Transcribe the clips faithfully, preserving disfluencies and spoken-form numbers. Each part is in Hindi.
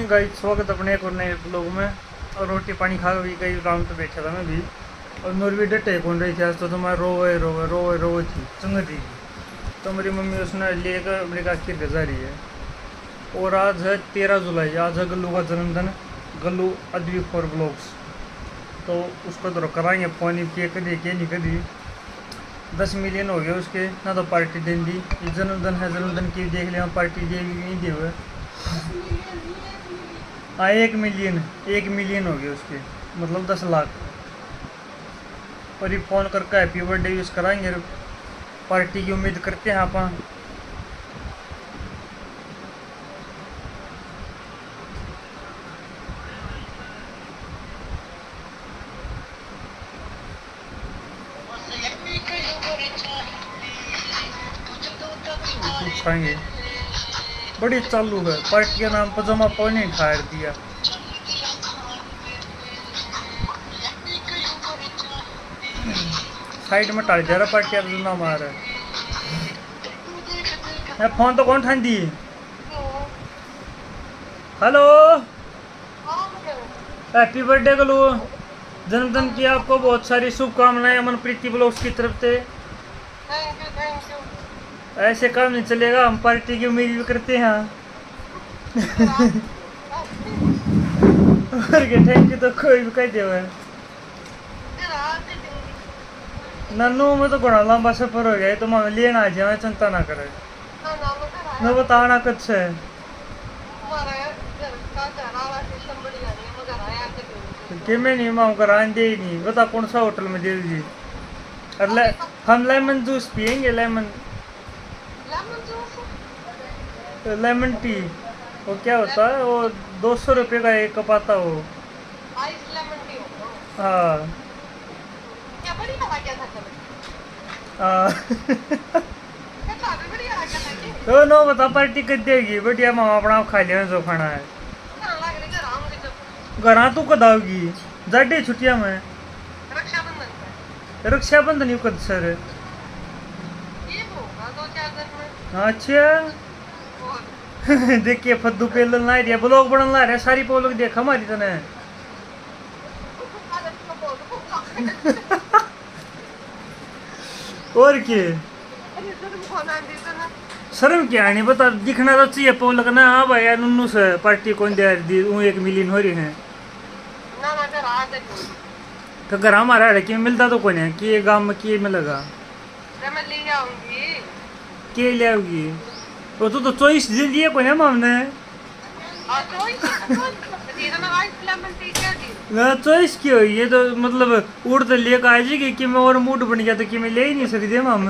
मॉर्निंग गाइस, स्वागत अपने एक और नए ब्लॉग में। और रोटी पानी खा भी गई, राउंड पे बैठा था मैं भी। और नूर भी डटे कौन रही थी आज तो तुम्हारा रोवे रोवे रोवे रोवे थी चंगती थी। तो मेरी मम्मी उसने लेकर अमेरिका खीर भेजा रही है। और आज है तेरह जुलाई, आज है गल्लू का जन्मदिन, गल्लू अदवी फोर ब्लॉग्स। तो उसको तो कराएंगे फोन किए कदी के नहीं कदी दस मिलियन हो गए उसके ना, तो पार्टी दें दी। जन्मदिन है, जन्मदिन की देख लिया पार्टी दे भी नहीं दे हुए। हाँ एक मिलियन एक मिलियन हो गए उसके, मतलब दस लाख। और ये फ़ोन करके हैप्पी बर्थडे यूज़ कराएंगे, पार्टी की उम्मीद करते हैं आप। पूछाएंगे बड़ी चालू है पार्टी के नाम पर, जमा पानी ठार दिया। साइड में टाल जा रहा पार्टी अब ना मार है। फोन तो कौन ठान दी। हेलो, हैप्पी बर्थडे गलू, जन्मदिन की आपको बहुत सारी शुभकामनाएं अमन प्रीति ब्लॉग्स की तरफ से। ऐसे काम नहीं चलेगा, हम पार्टी की उम्मीद भी करते हैं। और क्या थैंक यू तो कोई भी कह दे। नन्नू में तो घोड़ा लंबा सफर हो गया, तो मैं लेना आ जाए, चिंता ना करे। मैं बताना कुछ है कि मैं नहीं माँ करान दे ही नहीं। बता कौन सा होटल में दे दीजिए। और हम लेमन जूस पियेंगे, लेमन लेमन टी। वो क्या होता है, वो दो सौ रुपये का एक कप आता वो। हाँ हाँ तो नो बता पार्टी कर देगी बढ़िया, मामा अपना खा लिया जो खाना है। घर तू कद आओगी जाडे छुट्टिया में? रक्षाबंधन यू कद सर? अच्छा देखिए फद्दू पेल ला रही ब्लॉग बनन ला रहा सारी पोलोग देख हमारी तने। और क्या शर्म क्या नहीं बता, दिखना तो चाहिए पोलक ना। हाँ भाई यार नुन्नू से पार्टी कौन दे दी, वो एक मिलियन हो रही है। तो घर हमारा है कि मिलता तो कौन है कि ये गांव में कि मिलेगा के ले आओगी। तो तू तो चॉइस दे दिए कौन है हमने ना। चॉइस क्यों ये तो मतलब उड़ तो लेकर आ जाएगी कि मैं और मूड बन गया तो कि मैं ले ही नहीं सकती माम।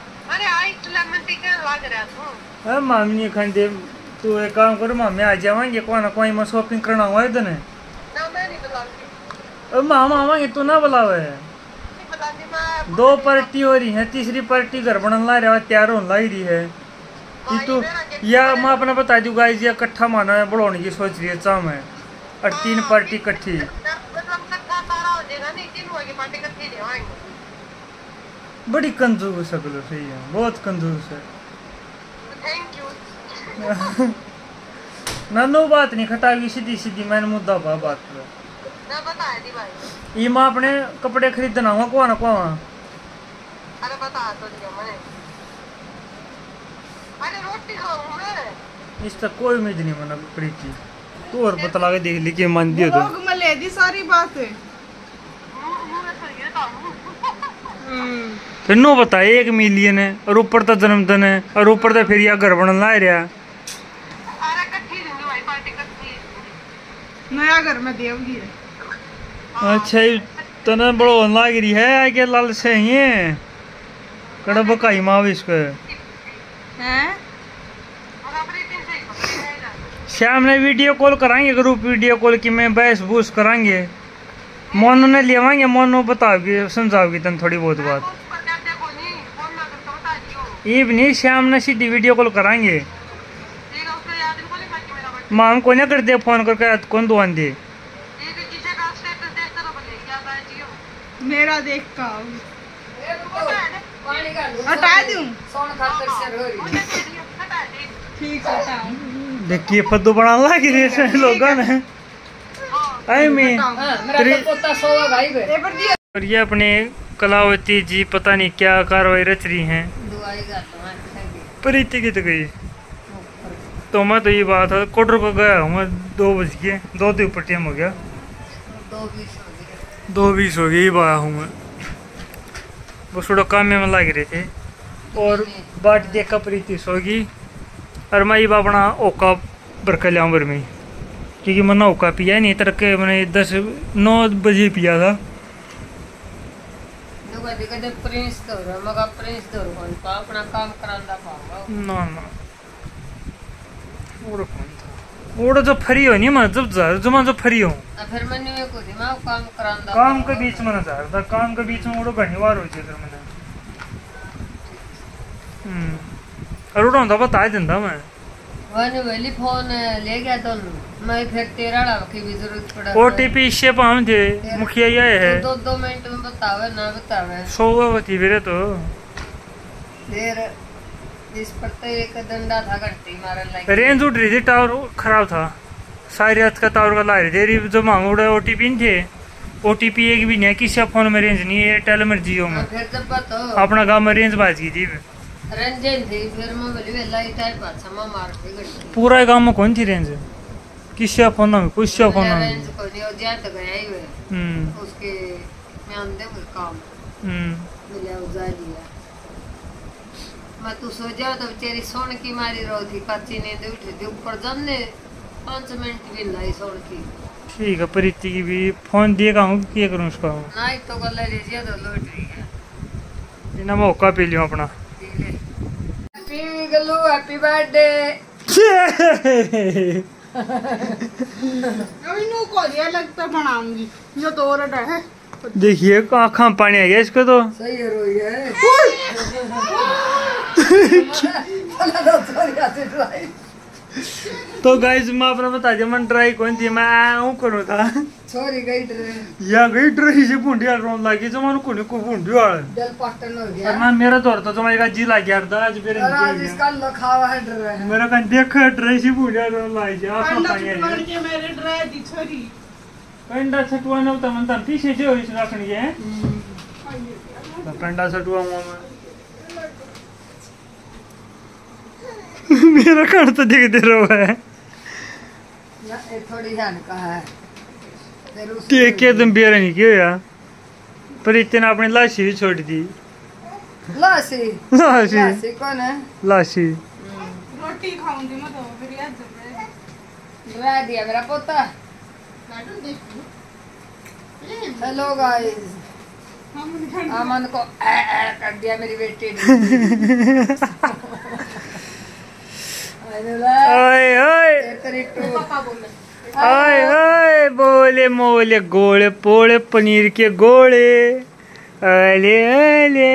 अरे मामी नहीं खाते, तू एक काम करो मामी आ जावांगे कौन कोई मैं शॉपिंग करना हुआ इधर है। अरे मामा आवांगे तू ना बुलावे। दो पार्टी हो रही है, तीसरी पार्टी घर बनन ला रहा तैयार होने लाई रही है। ये तो या मैं अपना बता दूँ गाइस, ये इकट्ठा माना है बढ़ाने की सोच रही है चाम है। और तीन पार्टी इकट्ठी बड़ी कंजूस है। बोलो सही है, बहुत कंजूस है। नन्नू बात नहीं खटागी, सीधी सीधी मैंने मुद्दा पा बात पे। ये माँ अपने कपड़े खरीदना हुआ कौन कौन। अरे बता तो दिया मैंने। अरे रोटी खाऊं मैं। इस तक कोई उम्मीद नहीं मना करी थी तू, और बतला के देख ली कि मान दियो तो मैं ले दी सारी बातें। फिर नो बता एक मिलियन है और ऊपर तो जन्मदिन है और ऊपर तो फिर या घर बन ला रहा। नया घर में देवगी है। अच्छा तना बड़ो लाग रही है आगे लाल से ये कड़ा बकाई माव इसको हैं। शाम ने वीडियो कॉल कराएंगे, ग्रुप वीडियो कॉल की मैं बहस बूस कराएंगे। मोनू ने लेवाएंगे, मोनू बताओगी समझाओगी तन थोड़ी बहुत बात। ये भी नहीं शाम ने सीधी वीडियो कॉल कराएंगे। माम को ना कर दे फोन करके कौन दुआन दे मेरा देख का हटा दूं। ठीक है देखिए फद्दू बनाने लगी रही है लोगों ने। आई मी मेरा पोता सोवा भाई बे पेपर दिया। और ये अपने कलावती जी पता नहीं क्या कार्रवाई रच रही हैं। दुआई करता हूं प्रीति की तो गई तो मैं तो ये बात है कोटर को गया हूँ मैं दो बज गए दो के ऊपर टाइम हो गया दो बीस हो गए दो बीस हो गई आया हूँ मैं बस थोड़ा काम में लग रहे थे और बाट देखा प्रीति सोगी और मैं ये अपना ओका बरका लिया बर में क्योंकि मैंने ओका पिया नहीं तरह के मैंने दस नौ बजे पिया था प्रिंस तो मगा प्रिंस तो अपना काम करांदा पाऊंगा ना ना ओड़ा कौन था ओड़ा जो फ्री हो नहीं मैं जब जा जो मैं जो फ्री हूँ फिर मैंने ये को दिमाग काम करांदा काम के बीच में ना जा रहा काम के बीच में ओड़ा घनी बार हो जाए मैंने हम्म और ओड़ा होता बता दिंदा मैं वन वेली फोन ले गया तो मैं फिर तेरा ला की भी जरूरत पड़ा ओटीपी इससे पाऊं थे मुखिया ये है दो दो मिनट में बतावे ना बतावे सोवा होती फिर तो देर इस पर तो एक डंडा था घंटी मारन लगी रेंज उठ रही थी टावर खराब था सारी रात का टावर का ला रही थी जो मांग उड़ा ओटीपी नहीं थे ओटीपी एक भी नहीं है किसी फोन में रेंज नहीं है एयरटेल में जियो में फिर जब तो अपना गांव में रेंज बाज गई थी रंजन थी फिर मैं बोली वेला ही टाइम पाछा मैं मार दी घंटी पूरा गांव में कौन थी रेंज किसी फोन में कुछ फोन में रेंज को नहीं हो जाए तो गया ही वे हम्म उसके मैं अंदर में काम हम्म मिला उजा लिया मैं तू सो जाओ तो बेचारी सोन की मारी रो थी कच्ची नींद उठी थी ऊपर जाने पाँच मिनट भी लाई सोन की ठीक है प्रीति की भी फोन दिएगा हूँ क्या करूँ उसका नहीं तो गल लीजिए तो लौट रही है इना मौका पी लियो अपना हैप्पी गल्लू हैप्पी बर्थडे अभी नो को दिया लगता बनाऊंगी जो तो और है देखिए आँखों में पानी आ गया इसको तो सही है रोई है तो गाइस मैं अपना बता दिया मैं ट्राई कौन थी मैं आऊँ करो था सॉरी गई ड्रे या गई ड्राई से भूंडी रोन लगी जो मानो कोने को भूंडी वाला जल पाटन हो गया मैं मेरा दौर था जो मेरा जी लग गया था आज मेरे आज इसका लखावा है ड्रे मेरा कहीं देखा ड्राई से भूंडी रोन लगी जा आँखों पानी आ के मेरे ड्रे दी छोरी पेंडा छटवा न होता मनता पीछे जो इस रखनी है तो पेंडा छटवा मैं मेरा कान तो दिख दे रहा है ये थोड़ी जान का है ते के तुम बेरा नहीं क्यों यार पर इतने अपनी लाशी भी छोड़ दी लाशी लाशी लाशी कौन है लाशी रोटी खाऊंगी मैं तो फिर याद जब ड्रा दिया मेरा पोता हेलो गाइस अमन को ऐ ऐ कर दिया मेरी बेटी ने ओए ओए ओए ओए बोले मोले गोले पोले पनीर के गोले अले अले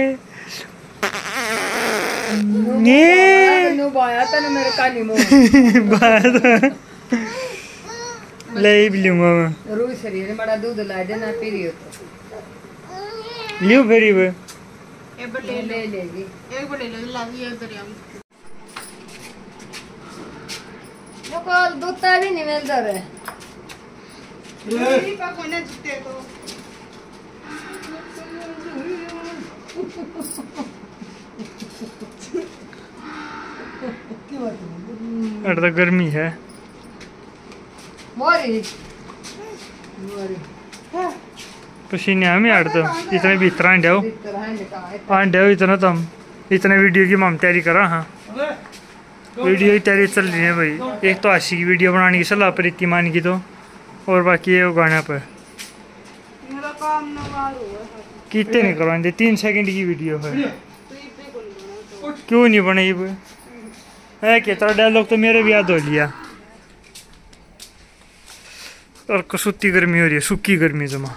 ने नो बाया तने मेरे काली मो बात ले भी लूंगा मैं रोई शरीर में बड़ा दूध ला देना पी रही हो तो लियो फेरी वे एक बटे ले लेगी एक बटे ले लागी एक दरिया में जो को दूध भी नहीं मिलता रे ये पा कोने जिते तो अरे तो गर्मी है मोरी मोरी पसीने हमें आड़ तो इतने भी इतना अंडे हो अंडे हो इतना तो हम इतने वीडियो की हम तैयारी करा हाँ वीडियो की तैयारी चल रही है भाई एक तो आशी की वीडियो बनाने की सलाह प्रीति मान की तो और बाकी ये गाने पर मेरा काम ना मारो कितने नहीं करवाएंगे तीन सेकंड की वीडियो है क्यों नहीं बनाई वो है क्या तेरा डायलॉग तो मेरे भी याद हो लिया और कसूती गर्मी हो रही है सूखी गर्मी जमा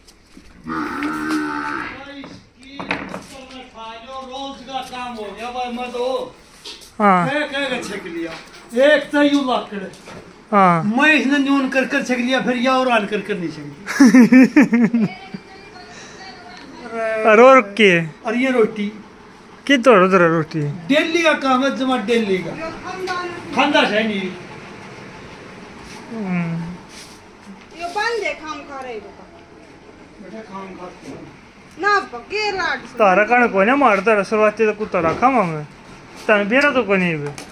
हाँ एक तो यूं लाकर हाँ मैं इसने न्यून कर कर छक लिया फिर या और आन कर कर नहीं छक और और के और ये रोटी कि तो उधर रोटी दिल्ली का काम है जमा दिल्ली का खानदा है नहीं यो बंदे काम करे बेटा काम करते ना पके लाड तारा कण को ने मारता शुरुआती तो कुत्ता रखा मैं तन बेरा तो को नहीं बे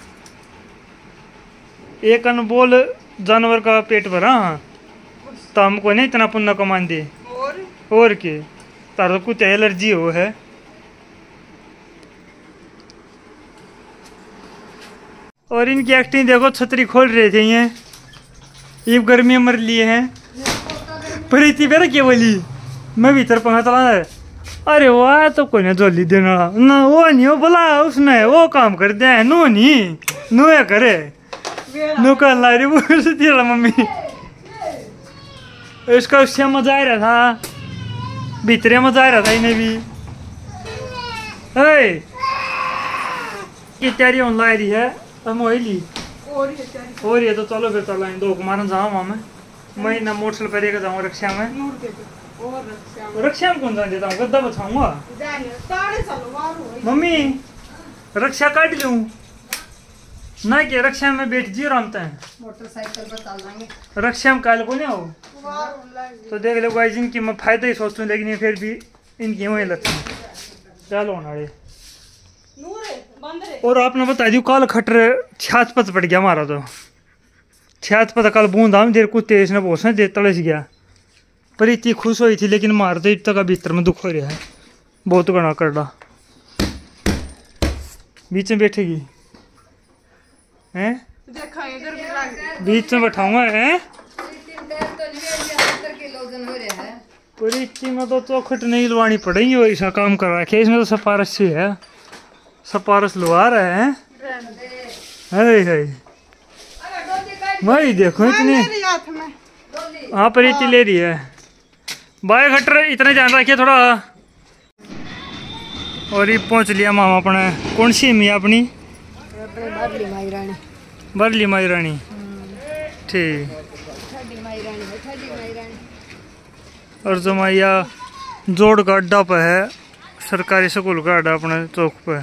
एक अनबोल जानवर का पेट भरा हाँ तो हमको नहीं इतना पुण्य कमान दे और और के तारा तो कुछ एलर्जी हो है। और इनकी एक्टिंग देखो, छतरी खोल रहे थे ये ये गर्मी मर लिए हैं पर इतनी बेरा क्या बोली मैं भीतर पंखा चला है। अरे वाह तो कोई ना जोली देना ना वो नहीं वो बोला उसने वो काम कर दिया है नो नहीं नो या करे नो कर ला रही वो मम्मी इसका उससे मजा आ रहा था भीतरे मजा आ रहा था इन्हें भी। हे ये तैयारी होने ला रही है हम वही ली और ये तेरी और ये तो चलो फिर चलो इन दो कुमारन जाऊँ मैं मैं ना मोटरसाइकिल पर लेकर जाऊँ रक्षा में नूर के पे और रक्षा रक्षा में कौन जाने देता हूँ गद्दा बछाऊंगा जाने ताड़े चलो मारो मम्मी रक्षा काट लूँ ना कि रक्षा में बैठ जी रमते हैं मोटरसाइकिल पर चल जाएंगे रक्षा में काल को नहीं हो मारो लग तो देख लो गाइस इनकी मैं फायदा ही सोचता हूँ लेकिन ये फिर भी इनकी वही लगती चलो नाड़े नूर है बंद रे और आपने बता दी कल खटर छात पत पड़ गया हमारा तो छात पत कल बूंद हम देर कुत्ते इसने बोसने दे तड़स गया पर इतनी खुश हुई थी लेकिन मार दे तक का भीतर में दुख हो रहा है बहुत गणा कर रहा बीच में बैठेगी हैं देखा इधर भी लग बीच में बैठाऊंगा हैं है पर इतनी में तो चौखट नहीं लवानी पड़ेगी और ऐसा काम कर रहा है इसमें तो सपारस से है सपारस लवा रहे हैं हाय हाय वही देखो इतनी मेरे हाथ में हाँ पर इतनी ले रही है बाय खटर इतना ध्यान रखिए थोड़ा। और ये पहुंच लिया मामा अपने कौन सी मियाँ अपनी बरली माई रानी बरली माई रानी ठीक ठंडी माई रानी है ठंडी माई रानी और जो मैया जोड़ का अड्डा पे है सरकारी स्कूल का अड्डा अपने चौक पे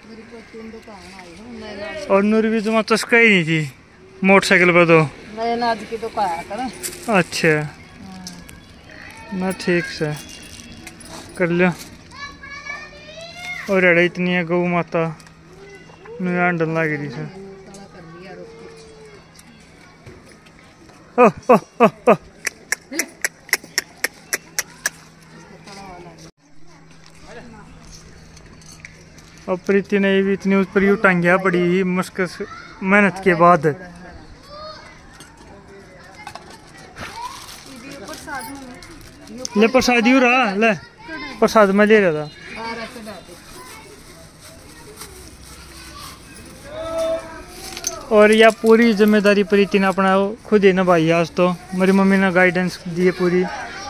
और नूर भी जमा चस्का ही नहीं थी मोटरसाइकिल पे तो नए नाज की दुकान कर अच्छा ना ठीक से कर लिया। और अड़े इतनी है गौ माता अंडन लग रही से ओ, ओ, ओ, ओ। और प्रीति ने भी इतनी उस पर यू टांगिया बड़ी मुश्किल मेहनत के बाद ले प्रसाद यू रहा ले प्रसाद में ले रहा था। और यह पूरी जिम्मेदारी प्रीति ने अपना खुद ही निभाई आज तो मेरी मम्मी ने गाइडेंस दी है पूरी।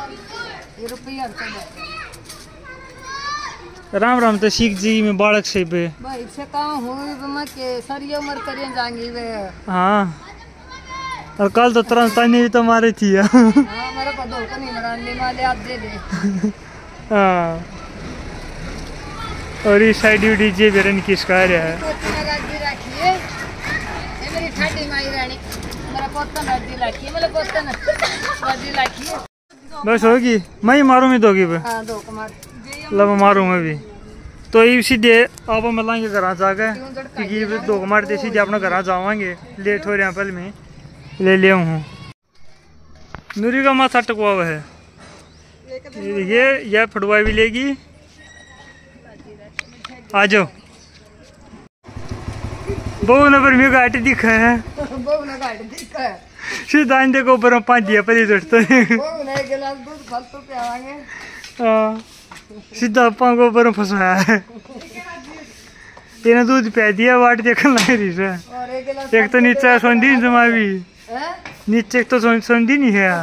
राम राम तो सीख जी में बालक से पे भाई से काम हुई मैं के सारी उम्र करिए जाएंगी वे हाँ और कल तो तरह तानी भी तो मारी थी हां मेरे को दो को नहीं मराने वाले आप दे दे हाँ और इस साइड यू डीजे बेरन किसका रहा है रखिए ये मेरी ठंडी माई रानी मेरा पोता नदी रखिए मेरे पोता नदी रखिए बस होगी मैं ही मारूंगी दोगी पे हां दो कुमार लब मारूँ मैं भी तो ये सीधे आप मिलाएंगे घर जाके क्योंकि दो मार दे सीधे अपने घर जावांगे लेट हो रहे हैं पहले में ले लिया हूँ। नूरी का माथा टकवा हुआ है ये यह फटवा भी लेगी आ जाओ बहु ने पर मेरे घाटी दिखा है बहु ने गाड़ी दिखा है सीधा इंदे को ऊपर पाँच दिया पर चढ़ते बहु ने गिलास दूध फालतू पे आवांगे हाँ सीधा पाँच को ऊपर फंसाया है तेने दूध पिया दिया वाट देखने लग रही से और एक गिलास एक तो नीचे सोंदी जमा भी हैं नीचे एक तो सोंदी नहीं है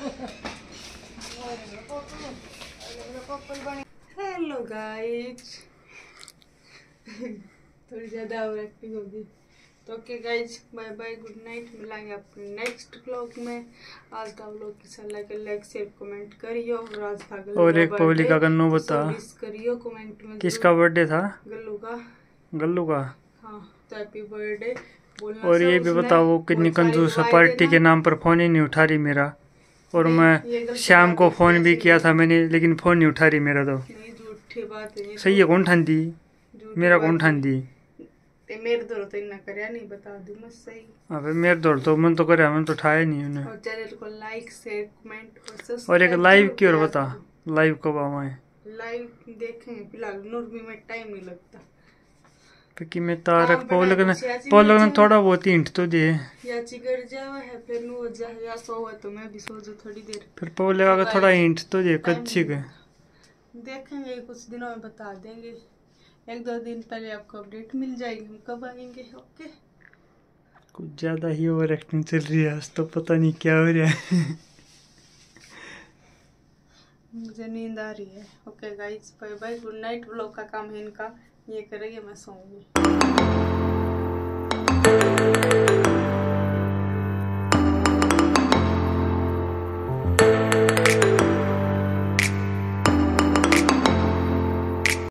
हेलो गाइस थोड़ी ज्यादा ओवर एक्टिंग होगी तो okay guys, bye bye, good night. मिलेंगे अपने नेक्स्ट व्लॉग में। आज का व्लॉग कैसा लगे लाइक शेयर कमेंट करियो। और आज था गल्लू और एक पब्लिका का नो बता विश करियो कमेंट में। किसका बर्थडे था? गल्लू का। गल्लू का। हाँ, तो हैप्पी बर्थडे बोलना। और ये भी बताओ वो कितनी कंजूस है, पार्टी के नाम पर फोन ही नहीं उठा रही मेरा। और मैं शाम को फोन भी किया था मैंने, लेकिन फोन नहीं उठा रही मेरा। तो झूठी बात है। सही है, कौन ठान दी मेरा, कौन ठान दी? ते मेरे दौर तो इतना करया नहीं, बता दूं मैं सही। अबे मेरे दौर तो मन तो करे, मन तो उठाया नहीं उन्हें। और चैनल को लाइक शेयर कमेंट और सब्सक्राइब। और एक लाइव की और बता, लाइव कब आवे? लाइव देखेंगे, फिलहाल नूरबी में टाइम नहीं लगता। क्योंकि मैं तारक पौलक ने पौलक ने थोड़ा बहुत हिंट तो दे। या चिगर जावा है फिर नु हो जा या सो है तो मैं भी सो जाऊं थोड़ी देर। फिर पौलक का थोड़ा हिंट तो दे कच्ची के। देखेंगे कुछ दिनों में बता देंगे। एक दो दिन पहले आपको अपडेट मिल जाएगी हम कब आएंगे। ओके, कुछ ज्यादा ही ओवर एक्टिंग चल रही है आज तो, पता नहीं क्या हो रहा है। मुझे नींद आ रही है। Okay guys, bye bye, good night. Vlog का काम है इनका, ये करेंगे, मैं सोऊंगी।